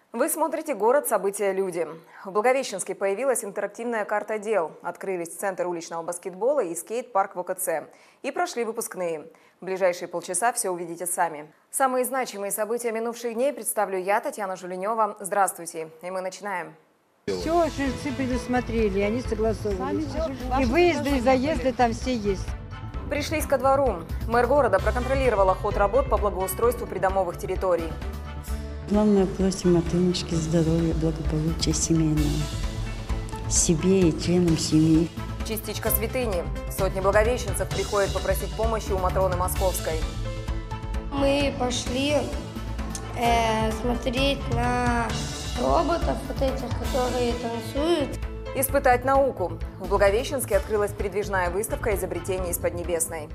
Вы смотрите «Город. События. Люди». В Благовещенске появилась интерактивная карта дел. Открылись Центр уличного баскетбола и скейт-парк в ОКЦ. И прошли выпускные. В ближайшие полчаса все увидите сами. Самые значимые события минувших дней представлю я, Татьяна Жуленева. Здравствуйте. И мы начинаем. Все жильцы предусмотрели, они согласовывали. И выезды, и заезды там все есть. Пришлись ко двору. Мэр города проконтролировала ход работ по благоустройству придомовых территорий. Главное, просим от Инночки здоровья, благополучия семейного. Себе и членам семьи. Частичка святыни. Сотни благовещенцев приходят попросить помощи у Матроны Московской. Мы пошли смотреть на роботов, вот этих, которые танцуют. Испытать науку. В Благовещенске открылась передвижная выставка изобретений из Поднебесной.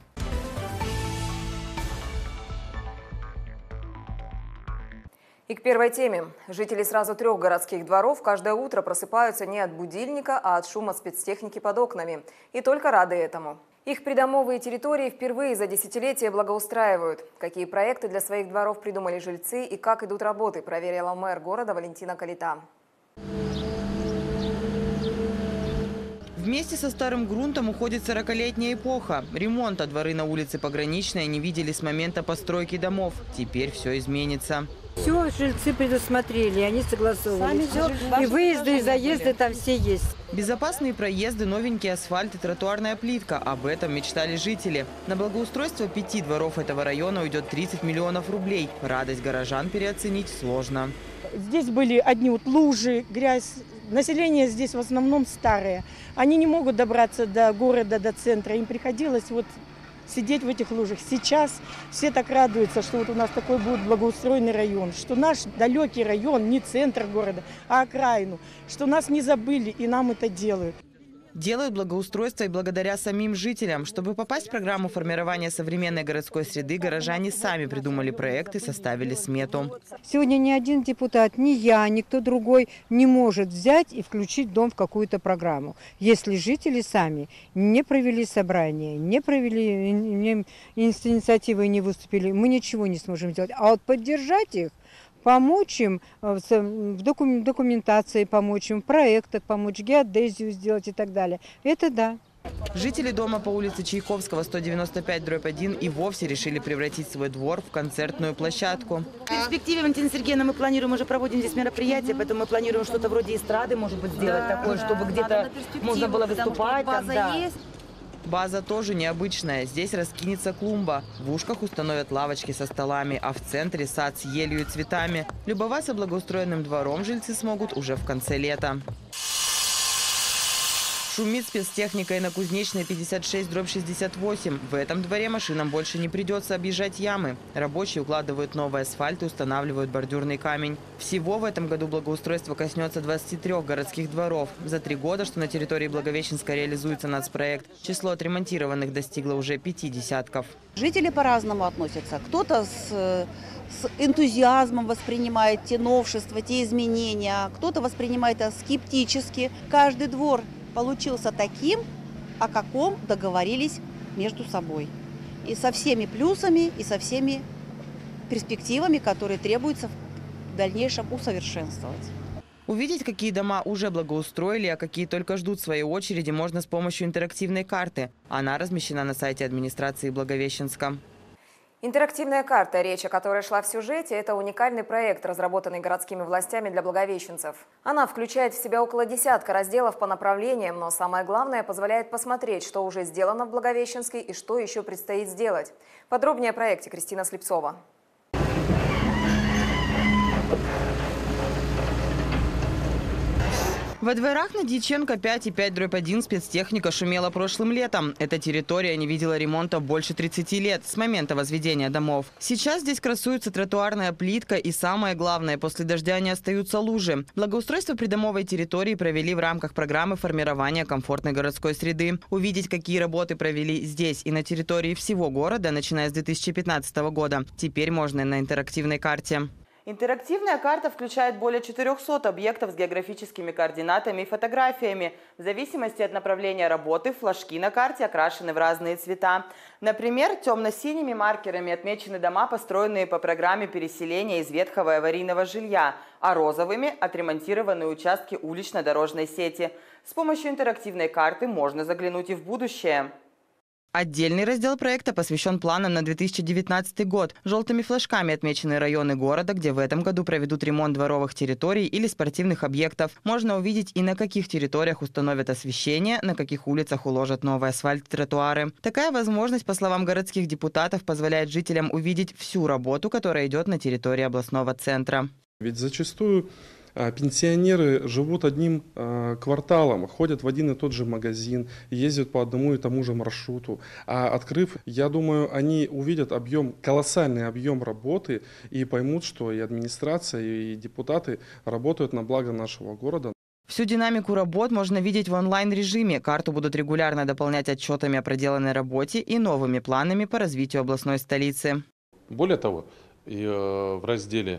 И к первой теме. Жители сразу 3 городских дворов каждое утро просыпаются не от будильника, а от шума спецтехники под окнами. И только рады этому. Их придомовые территории впервые за десятилетия благоустраивают. Какие проекты для своих дворов придумали жильцы и как идут работы, проверила мэр города Валентина Калита. Вместе со старым грунтом уходит 40-летняя эпоха. Ремонта дворы на улице Пограничной не видели с момента постройки домов. Теперь все изменится. Все жильцы предусмотрели, они согласовывали. И выезды, и заезды там все есть. Безопасные проезды, новенький асфальт и тротуарная плитка. Об этом мечтали жители. На благоустройство 5 дворов этого района уйдет 30 миллионов рублей. Радость горожан переоценить сложно. Здесь были одни лужи, грязь. Население здесь в основном старое. Они не могут добраться до города, до центра. Им приходилось сидеть в этих лужах. Сейчас все так радуются, что у нас такой будет благоустроенный район, что наш далекий район, не центр города, а окраину, что нас не забыли и нам это делают. Делают благоустройство и благодаря самим жителям. Чтобы попасть в программу формирования современной городской среды, горожане сами придумали проект и составили смету. Сегодня ни один депутат, ни я, никто другой не может взять и включить дом в какую-то программу. Если жители сами не провели собрание, не провели инициативы, не выступили, мы ничего не сможем сделать. А вот поддержать их, помочь им в документации, помочь им в проектах, помочь геодезию сделать и так далее. Это да. Жители дома по улице Чайковского, 195/1 и вовсе решили превратить свой двор в концертную площадку. В перспективе, Валентина Сергеевна, мы планируем, уже проводим здесь мероприятия, поэтому мы планируем что-то вроде эстрады, может быть, сделать такое, чтобы где-то можно было выступать. База тоже необычная. Здесь раскинется клумба. В ушках установят лавочки со столами, а в центре сад с елью и цветами. Любоваться благоустроенным двором жильцы смогут уже в конце лета. Шумит спецтехникой на Кузнечной 56/68. В этом дворе машинам больше не придется объезжать ямы. Рабочие укладывают новый асфальт и устанавливают бордюрный камень. Всего в этом году благоустройство коснется 23 городских дворов. За 3 года, что на территории Благовещенска реализуется нацпроект, число отремонтированных достигло уже 5 десятков. Жители по-разному относятся. Кто-то с энтузиазмом воспринимает те новшества, те изменения, кто-то воспринимает это скептически. Каждый двор получился таким, о каком договорились между собой. И со всеми плюсами, и со всеми перспективами, которые требуется в дальнейшем усовершенствовать. Увидеть, какие дома уже благоустроили, а какие только ждут своей очереди, можно с помощью интерактивной карты. Она размещена на сайте администрации Благовещенска. Интерактивная карта, речь о которой шла в сюжете, это уникальный проект, разработанный городскими властями для благовещенцев. Она включает в себя около десятка разделов по направлениям, но самое главное, позволяет посмотреть, что уже сделано в Благовещенске и что еще предстоит сделать. Подробнее о проекте Кристина Слепцова. Во дворах на Дьяченко 5 и 5/1 спецтехника шумела прошлым летом. Эта территория не видела ремонта больше 30 лет, с момента возведения домов. Сейчас здесь красуется тротуарная плитка и, самое главное, после дождя не остаются лужи. Благоустройство придомовой территории провели в рамках программы формирования комфортной городской среды. Увидеть, какие работы провели здесь и на территории всего города, начиная с 2015 года, теперь можно на интерактивной карте. Интерактивная карта включает более 400 объектов с географическими координатами и фотографиями. В зависимости от направления работы флажки на карте окрашены в разные цвета. Например, темно-синими маркерами отмечены дома, построенные по программе переселения из ветхого и аварийного жилья, а розовыми – отремонтированные участки улично-дорожной сети. С помощью интерактивной карты можно заглянуть и в будущее. Отдельный раздел проекта посвящен планам на 2019 год. Желтыми флажками отмечены районы города, где в этом году проведут ремонт дворовых территорий или спортивных объектов. Можно увидеть и на каких территориях установят освещение, на каких улицах уложат новый асфальт и тротуары. Такая возможность, по словам городских депутатов, позволяет жителям увидеть всю работу, которая идет на территории областного центра. Ведь зачастую пенсионеры живут одним кварталом, ходят в один и тот же магазин, ездят по одному и тому же маршруту. А открыв, я думаю, они увидят колоссальный объем работы и поймут, что и администрация, и депутаты работают на благо нашего города. Всю динамику работ можно видеть в онлайн-режиме. Карту будут регулярно дополнять отчетами о проделанной работе и новыми планами по развитию областной столицы. Более того, и в разделе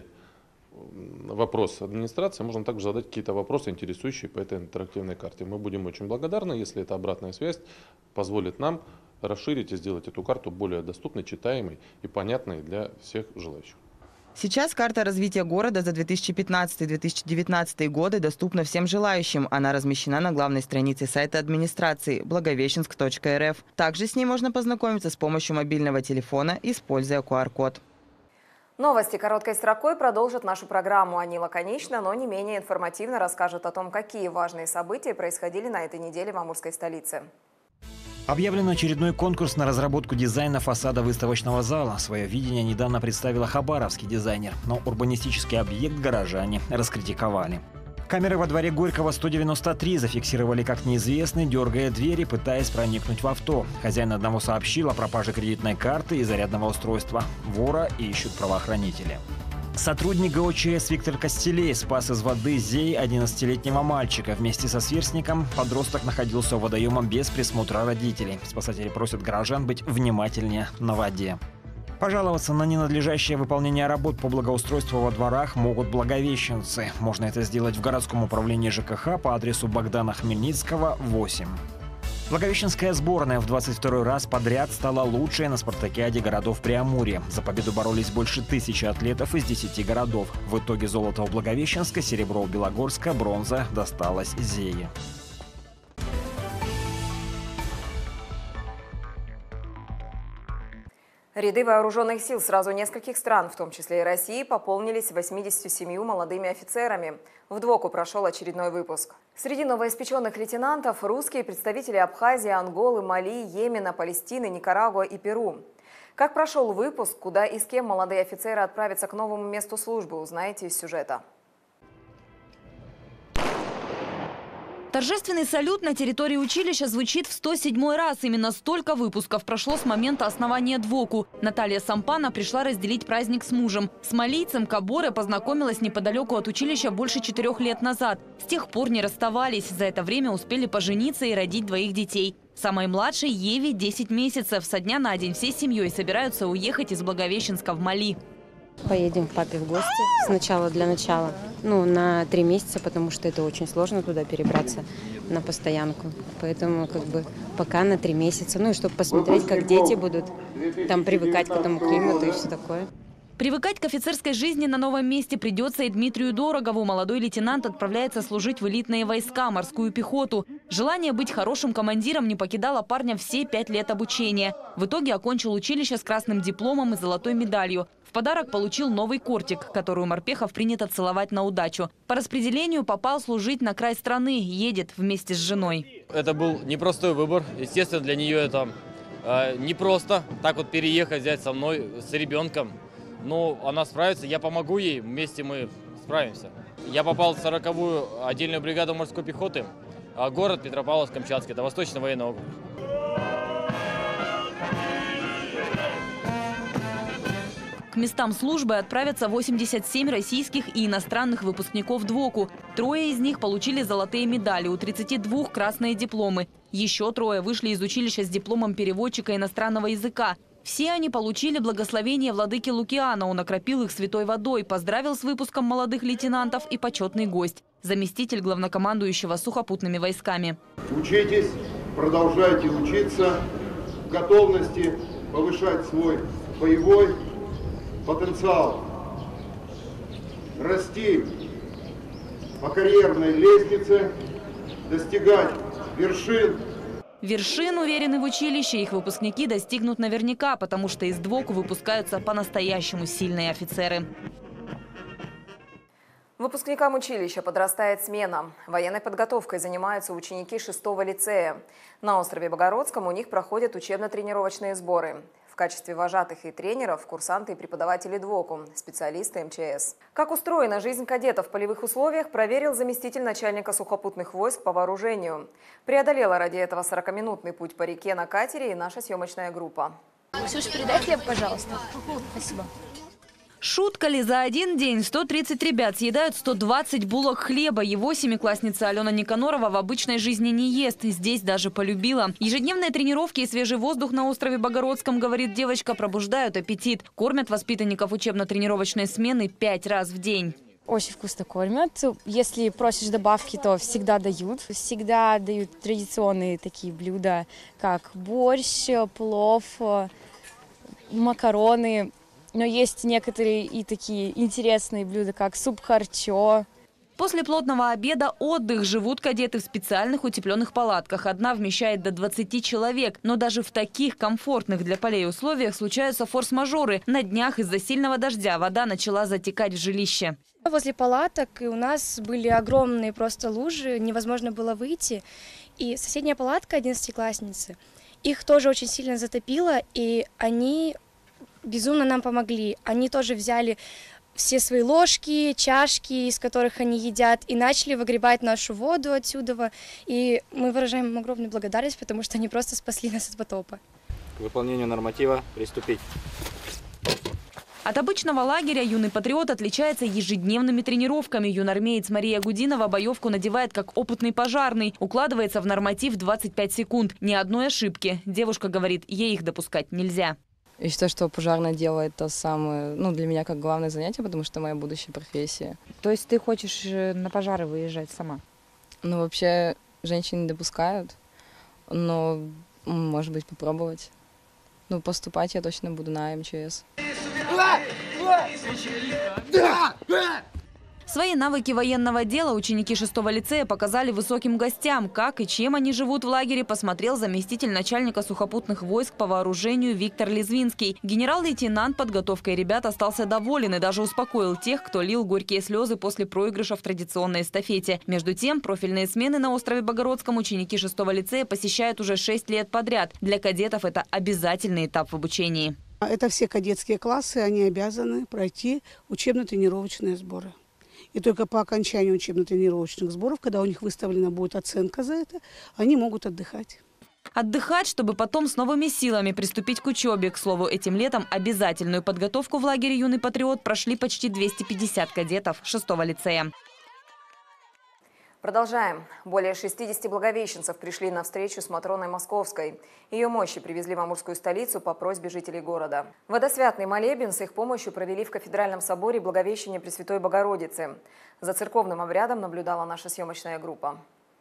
«Вопрос администрации» можно также задать какие-то вопросы, интересующие по этой интерактивной карте. Мы будем очень благодарны, если эта обратная связь позволит нам расширить и сделать эту карту более доступной, читаемой и понятной для всех желающих. Сейчас карта развития города за 2015-2019 годы доступна всем желающим. Она размещена на главной странице сайта администрации благовещенск.рф. Также с ней можно познакомиться с помощью мобильного телефона, используя QR-код. Новости короткой строкой продолжат нашу программу. Они лаконично, но не менее информативно расскажут о том, какие важные события происходили на этой неделе в Амурской столице. Объявлен очередной конкурс на разработку дизайна фасада выставочного зала. Свое видение недавно представила хабаровский дизайнер, но урбанистический объект горожане раскритиковали. Камеры во дворе Горького 193 зафиксировали, как неизвестный дергает двери, пытаясь проникнуть в авто. Хозяин одного сообщил о пропаже кредитной карты и зарядного устройства. Вора ищут правоохранители. Сотрудник ГОЧС Виктор Костелей спас из воды зей 11-летнего мальчика. Вместе со сверстником подросток находился у водоема без присмотра родителей. Спасатели просят горожан быть внимательнее на воде. Пожаловаться на ненадлежащее выполнение работ по благоустройству во дворах могут благовещенцы. Можно это сделать в городском управлении ЖКХ по адресу Богдана Хмельницкого, 8. Благовещенская сборная в 22-й раз подряд стала лучшей на спартакиаде городов Преамурья. За победу боролись больше 1000 атлетов из 10 городов. В итоге золото у Благовещенска, серебро у Белогорска, бронза досталась Зее. Ряды вооруженных сил сразу нескольких стран, в том числе и России, пополнились 87 молодыми офицерами. В ДВОКу прошел очередной выпуск. Среди новоиспеченных лейтенантов – русские представители Абхазии, Анголы, Мали, Йемена, Палестины, Никарагуа и Перу. Как прошел выпуск, куда и с кем молодые офицеры отправятся к новому месту службы, узнаете из сюжета. Торжественный салют на территории училища звучит в 107-й раз. Именно столько выпусков прошло с момента основания ДВОКу. Наталья Сампана пришла разделить праздник с мужем. С малийцем Каборе познакомилась неподалеку от училища больше 4 лет назад. С тех пор не расставались. За это время успели пожениться и родить 2 детей. Самой младшей Еве 10 месяцев. Со дня на день всей семьей собираются уехать из Благовещенска в Мали. Поедем к папе в гости сначала, для начала, на 3 месяца, потому что это очень сложно туда перебраться на постоянку. Поэтому пока на 3 месяца, и чтобы посмотреть, как дети будут там привыкать к этому климату и все такое. Привыкать к офицерской жизни на новом месте придется и Дмитрию Дорогову. Молодой лейтенант отправляется служить в элитные войска, морскую пехоту. Желание быть хорошим командиром не покидало парня все 5 лет обучения. В итоге окончил училище с красным дипломом и золотой медалью. В подарок получил новый кортик, который у морпехов принято целовать на удачу. По распределению попал служить на край страны, едет вместе с женой. Это был непростой выбор. Естественно, для нее это непросто так вот переехать, взять со мной, с ребенком. Но она справится, я помогу ей, вместе мы справимся. Я попал в 40-ю отдельную бригаду морской пехоты, город Петропавловск-Камчатский, это Восточный военный округ. К местам службы отправятся 87 российских и иностранных выпускников ДВОКу. 3 из них получили золотые медали, у 32 – красные дипломы. Еще 3 вышли из училища с дипломом переводчика иностранного языка. Все они получили благословение владыки Лукиана. Он окропил их святой водой, поздравил с выпуском молодых лейтенантов и почетный гость – заместитель главнокомандующего сухопутными войсками. Учитесь, продолжайте учиться, в готовности повышать свой боевой потенциал, расти по карьерной лестнице, достигать вершин. Вершин, уверены в училище, их выпускники достигнут наверняка, потому что из ДВОКу выпускаются по-настоящему сильные офицеры. Выпускникам училища подрастает смена. Военной подготовкой занимаются ученики 6-го лицея. На острове Богородском у них проходят учебно-тренировочные сборы. В качестве вожатых и тренеров – курсанты и преподаватели ДВОКу, специалисты МЧС. Как устроена жизнь кадетов в полевых условиях, проверил заместитель начальника сухопутных войск по вооружению. Преодолела ради этого 40-минутный путь по реке на катере и наша съемочная группа. Ксюш, передай хлеб, пожалуйста. Спасибо. Шутка ли, за один день 130 ребят съедают 120 булок хлеба. Его семиклассница Алена Никанорова в обычной жизни не ест. Здесь даже полюбила. Ежедневные тренировки и свежий воздух на острове Богородском, говорит девочка, пробуждают аппетит. Кормят воспитанников учебно-тренировочной смены 5 раз в день. Очень вкусно кормят. Если просишь добавки, то всегда дают. Всегда дают традиционные такие блюда, как борщ, плов, макароны. Но есть некоторые и такие интересные блюда, как суп харчо. После плотного обеда отдых. Живут кадеты в специальных утепленных палатках. Одна вмещает до 20 человек. Но даже в таких комфортных для полей условиях случаются форс-мажоры. На днях из-за сильного дождя вода начала затекать в жилище. Возле палаток и у нас были огромные просто лужи, невозможно было выйти. И соседняя палатка 11-классницы, их тоже очень сильно затопило, и они безумно нам помогли. Они тоже взяли все свои ложки, чашки, из которых они едят, и начали выгребать нашу воду отсюда. И мы выражаем им огромную благодарность, потому что они просто спасли нас от потопа. К выполнению норматива приступить. От обычного лагеря юный патриот отличается ежедневными тренировками. Юнармеец Мария Гудинова боевку надевает как опытный пожарный. Укладывается в норматив 25 секунд. Ни одной ошибки. Девушка говорит, ей их допускать нельзя. Я считаю, что пожарное дело – это самое, для меня как главное занятие, потому что моя будущая профессия. То есть ты хочешь на пожары выезжать сама? Вообще женщин не допускают, но, может быть, попробовать. Поступать я точно буду на МЧС. Свои навыки военного дела ученики 6-го лицея показали высоким гостям. Как и чем они живут в лагере, посмотрел заместитель начальника сухопутных войск по вооружению Виктор Лизвинский. Генерал-лейтенант подготовкой ребят остался доволен и даже успокоил тех, кто лил горькие слезы после проигрыша в традиционной эстафете. Между тем, профильные смены на острове Богородском ученики 6-го лицея посещают уже 6 лет подряд. Для кадетов это обязательный этап в обучении. Это все кадетские классы, они обязаны пройти учебно-тренировочные сборы. И только по окончанию учебно-тренировочных сборов, когда у них выставлена будет оценка за это, они могут отдыхать. Отдыхать, чтобы потом с новыми силами приступить к учебе. К слову, этим летом обязательную подготовку в лагере «Юный патриот» прошли почти 250 кадетов 6-го лицея. Продолжаем. Более 60 благовещенцев пришли на встречу с Матроной Московской. Ее мощи привезли в Амурскую столицу по просьбе жителей города. Водосвятный молебен с их помощью провели в кафедральном соборе Благовещения Пресвятой Богородицы. За церковным обрядом наблюдала наша съемочная группа.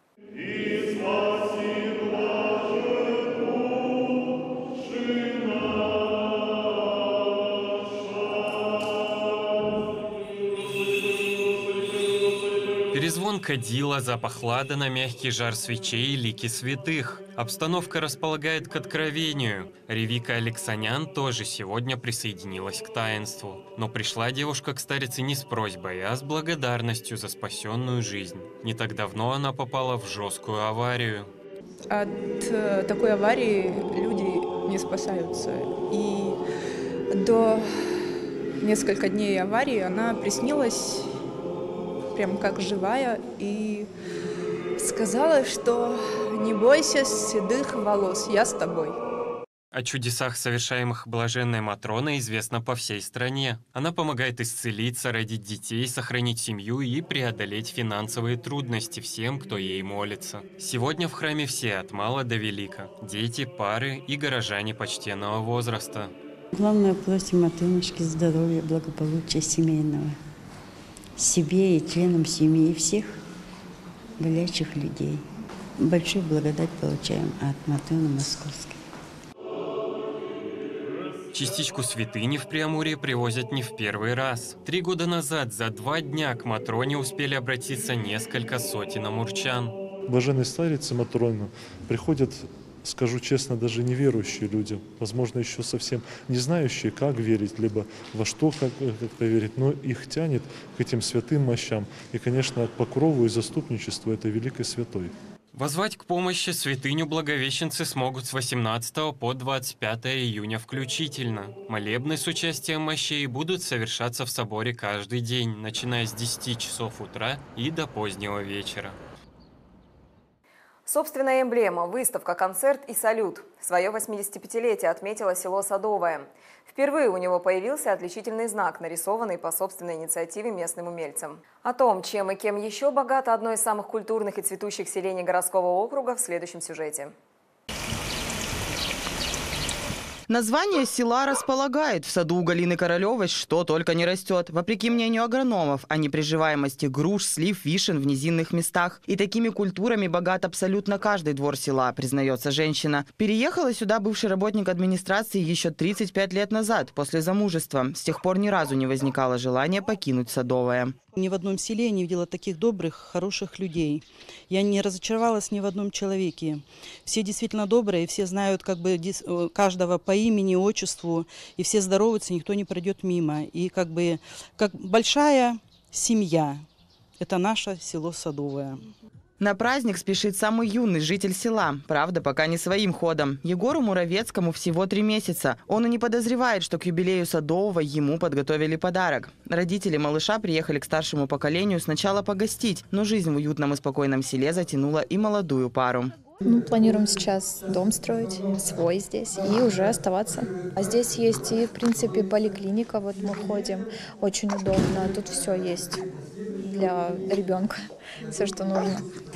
Перезвон кадила, запах ладана, мягкий жар свечей, лики святых. Обстановка располагает к откровению. Ревика Алексанян тоже сегодня присоединилась к таинству. Но пришла девушка к старице не с просьбой, а с благодарностью за спасенную жизнь. Не так давно она попала в жесткую аварию. От такой аварии люди не спасаются. И до нескольких дней аварии она приснилась прям как живая, и сказала, что не бойся седых волос, я с тобой. О чудесах, совершаемых блаженной Матроной, известно по всей стране. Она помогает исцелиться, родить детей, сохранить семью и преодолеть финансовые трудности всем, кто ей молится. Сегодня в храме все, от мала до велика. Дети, пары и горожане почтенного возраста. Главное, просим Матронушки здоровья, благополучия семейного. Себе и членам семьи, и всех болящих людей. Большую благодать получаем от Матроны Московской. Частичку святыни в Преамурье привозят не в первый раз. 3 года назад за 2 дня к Матроне успели обратиться несколько сотен амурчан. Блаженной старице Матроне приходят, скажу честно, даже неверующие люди, возможно, еще совсем не знающие, как верить, либо во что как-то верить, но их тянет к этим святым мощам и, конечно, к покрову и заступничеству этой великой святой. Воззвать к помощи святыню благовещенцы смогут с 18 по 25 июня включительно. Молебны с участием мощей будут совершаться в соборе каждый день, начиная с 10 часов утра и до позднего вечера. Собственная эмблема, выставка, концерт и салют. Свое 85-летие отметило село Садовое. Впервые у него появился отличительный знак, нарисованный по собственной инициативе местным умельцам. О том, чем и кем еще богато одно из самых культурных и цветущих селений городского округа, в следующем сюжете. Название села располагает. В саду у Галины Королевой что только не растет. Вопреки мнению агрономов о неприживаемости груш, слив, вишен в низинных местах. И такими культурами богат абсолютно каждый двор села, признается женщина. Переехала сюда бывший работник администрации еще 35 лет назад, после замужества. С тех пор ни разу не возникало желания покинуть Садовое. Ни в одном селе я не видела таких добрых, хороших людей. Я не разочаровалась ни в одном человеке. Все действительно добрые, все знают как бы каждого по имени, отчеству, и все здороваются, никто не пройдет мимо. И как большая семья. Это наше село Садовое. На праздник спешит самый юный житель села. Правда, пока не своим ходом. Егору Муравецкому всего 3 месяца. Он и не подозревает, что к юбилею Садового ему подготовили подарок. Родители малыша приехали к старшему поколению сначала погостить, но жизнь в уютном и спокойном селе затянула и молодую пару. Планируем сейчас дом строить, свой здесь, и уже оставаться. А здесь есть и, в принципе, поликлиника, вот мы ходим, очень удобно, тут все есть для ребенка, все, что нужно.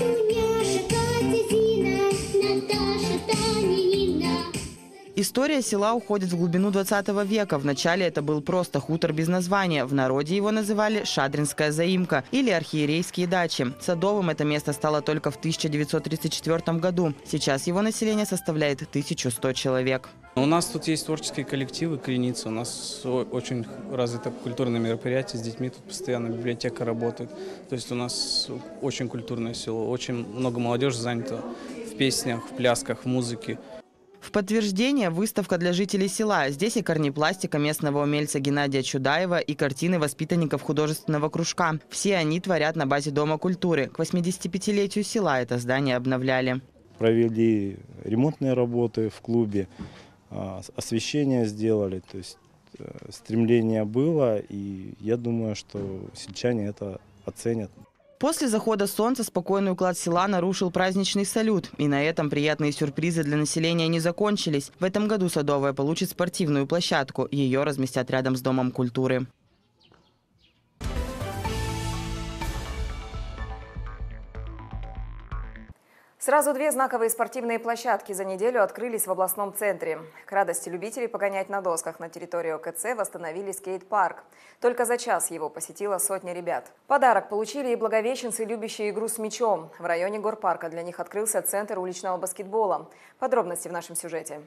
История села уходит в глубину 20 века. Вначале это был просто хутор без названия. В народе его называли Шадринская заимка или архиерейские дачи. Садовым это место стало только в 1934 году. Сейчас его население составляет 1100 человек. У нас тут есть творческие коллективы, Креница. У нас очень развито культурное мероприятие с детьми. Тут постоянно библиотека работает. То есть у нас очень культурное село. Очень много молодежи занято в песнях, в плясках, в музыке. В подтверждение выставка для жителей села. Здесь и корнепластика местного умельца Геннадия Чудаева, и картины воспитанников художественного кружка. Все они творят на базе Дома культуры. К 85-летию села это здание обновляли. Провели ремонтные работы в клубе, освещение сделали. То есть стремление было, и я думаю, что сельчане это оценят. После захода солнца спокойный уклад села нарушил праздничный салют. И на этом приятные сюрпризы для населения не закончились. В этом году Садовое получит спортивную площадку. Ее разместят рядом с Домом культуры. Сразу 2 знаковые спортивные площадки за неделю открылись в областном центре. К радости любителей погонять на досках на территории ОКЦ восстановили скейт-парк. Только за час его посетила сотня ребят. Подарок получили и благовещенцы, любящие игру с мячом. В районе горпарка для них открылся центр уличного баскетбола. Подробности в нашем сюжете.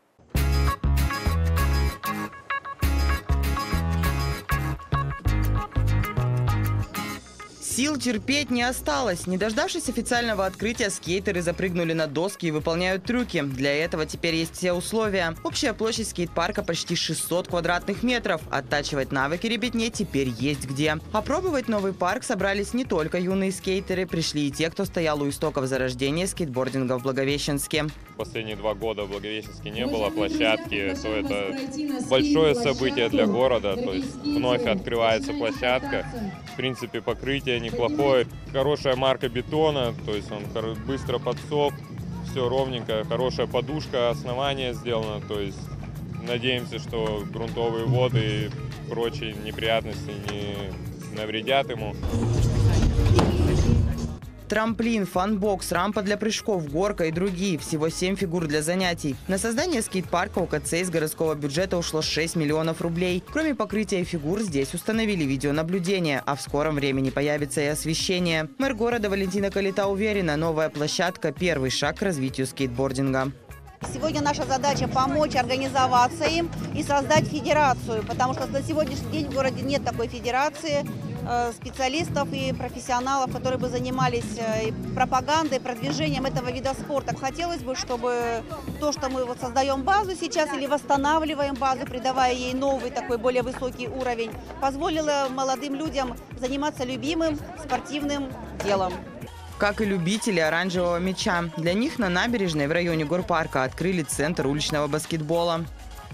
Сил терпеть не осталось. Не дождавшись официального открытия, скейтеры запрыгнули на доски и выполняют трюки. Для этого теперь есть все условия. Общая площадь скейт-парка почти 600 квадратных метров. Оттачивать навыки ребятне теперь есть где. Опробовать новый парк собрались не только юные скейтеры. Пришли и те, кто стоял у истоков зарождения скейтбординга в Благовещенске. Последние 2 года в Благовещенске не было площадки, то это большое событие для города. То есть вновь открывается площадка. В принципе, покрытие неплохое. Хорошая марка бетона, то есть он быстро подсох. все ровненько, хорошая подушка, основание сделано. То есть надеемся, что грунтовые воды и прочие неприятности не навредят ему. Трамплин, фан-бокс, рампа для прыжков, горка и другие. Всего 7 фигур для занятий. На создание скейт-парка УКЦ из городского бюджета ушло 6 миллионов рублей. Кроме покрытия фигур, здесь установили видеонаблюдение, а в скором времени появится и освещение. Мэр города Валентина Калита уверена, новая площадка – первый шаг к развитию скейтбординга. Сегодня наша задача помочь организоваться им и создать федерацию, потому что на сегодняшний день в городе нет такой федерации специалистов и профессионалов, которые бы занимались пропагандой, продвижением этого вида спорта. Хотелось бы, чтобы то, что мы вот создаем базу сейчас или восстанавливаем базу, придавая ей новый такой более высокий уровень, позволило молодым людям заниматься любимым спортивным делом. Как и любители оранжевого мяча. Для них на набережной в районе горпарка открыли центр уличного баскетбола.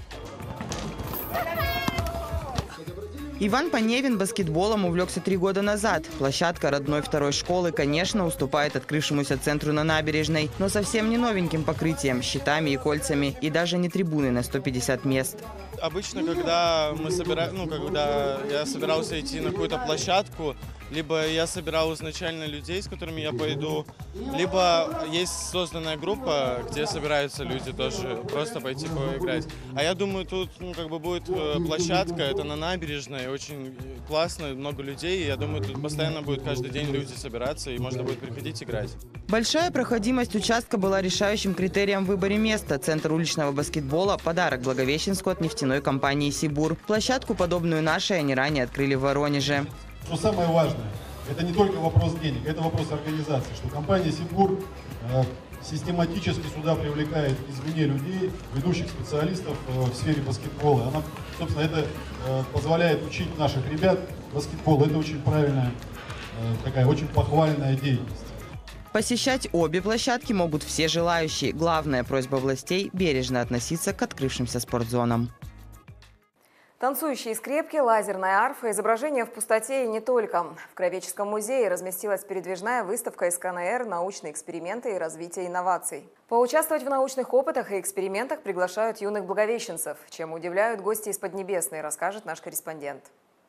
Иван Поневин баскетболом увлекся 3 года назад. Площадка родной второй школы, конечно, уступает открывшемуся центру на набережной, но совсем не новеньким покрытием, щитами и кольцами, и даже не трибуны на 150 мест. Обычно, когда когда я собирался идти на какую-то площадку, либо я собирал изначально людей, с которыми я пойду, либо есть созданная группа, где собираются люди тоже просто пойти поиграть. А я думаю, тут будет площадка, это на набережной, очень классно, много людей. И я думаю, тут постоянно будет каждый день люди собираться, и можно будет приходить играть. Большая проходимость участка была решающим критерием в выборе места. Центр уличного баскетбола – подарок Благовещенску от нефтяной компании «Сибур». Площадку, подобную нашей, они ранее открыли в Воронеже. Что самое важное, это не только вопрос денег, это вопрос организации, что компания «Сибур» систематически сюда привлекает извне людей, ведущих специалистов в сфере баскетбола. Она, собственно, это позволяет учить наших ребят баскетболу. Это очень правильная, такая очень похвальная деятельность. Посещать обе площадки могут все желающие. Главная просьба властей – бережно относиться к открывшимся спортзонам. Танцующие скрепки, лазерная арфа, изображения в пустоте и не только. В Кровеческом музее разместилась передвижная выставка СКНР «Научные эксперименты и развитие инноваций». Поучаствовать в научных опытах и экспериментах приглашают юных благовещенцев. Чем удивляют гости из Поднебесной, расскажет наш корреспондент.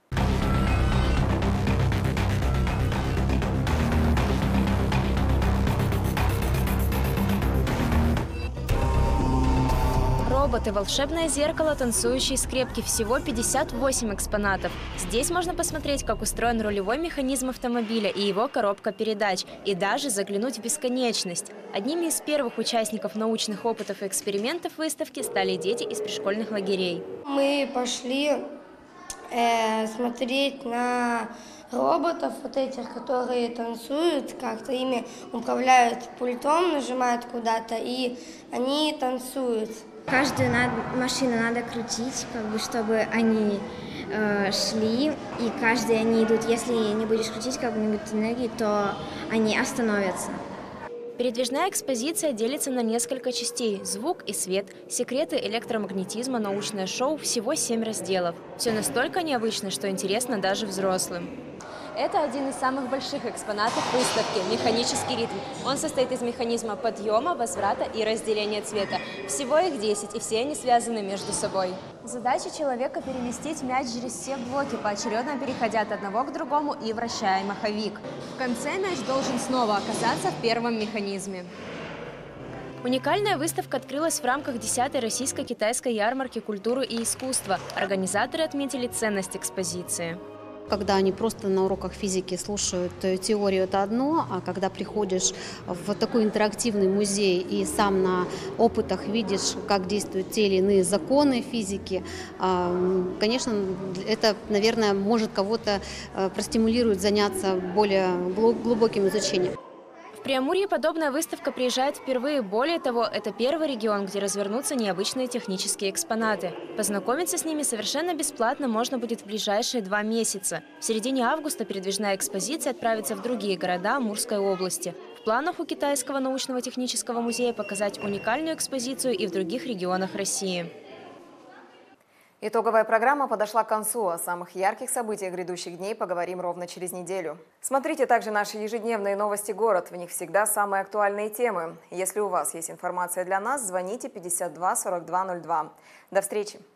Роботы, волшебное зеркало, танцующие скрепки. Всего 58 экспонатов. Здесь можно посмотреть, как устроен рулевой механизм автомобиля и его коробка передач. И даже заглянуть в бесконечность. Одними из первых участников научных опытов и экспериментов выставки стали дети из пришкольных лагерей. Мы пошли смотреть на роботов, вот этих, которые танцуют, как-то ими управляют пультом, нажимают куда-то, и они танцуют. Каждую машину надо крутить, чтобы они шли, и каждый они идут. Если не будешь крутить какую-нибудь энергию, то они остановятся. Передвижная экспозиция делится на несколько частей – звук и свет, секреты электромагнетизма, научное шоу – всего 7 разделов. Все настолько необычно, что интересно даже взрослым. Это один из самых больших экспонатов выставки – механический ритм. Он состоит из механизма подъема, возврата и разделения цвета. Всего их 10, и все они связаны между собой. Задача человека – переместить мяч через все блоки, поочередно переходя от одного к другому и вращая маховик. В конце мяч должен снова оказаться в первом механизме. Уникальная выставка открылась в рамках 10-й российско-китайской ярмарки культуры и искусства. Организаторы отметили ценность экспозиции. Когда они просто на уроках физики слушают теорию, это одно, а когда приходишь в такой интерактивный музей и сам на опытах видишь, как действуют те или иные законы физики, конечно, это, наверное, может кого-то простимулирует заняться более глубоким изучением. В Преамурье подобная выставка приезжает впервые. Более того, это первый регион, где развернутся необычные технические экспонаты. Познакомиться с ними совершенно бесплатно можно будет в ближайшие 2 месяца. В середине августа передвижная экспозиция отправится в другие города Амурской области. В планах у Китайского научного технического музея показать уникальную экспозицию и в других регионах России. Итоговая программа подошла к концу. О самых ярких событиях грядущих дней поговорим ровно через неделю. Смотрите также наши ежедневные новости «Город». В них всегда самые актуальные темы. Если у вас есть информация для нас, звоните 52 42 02. До встречи!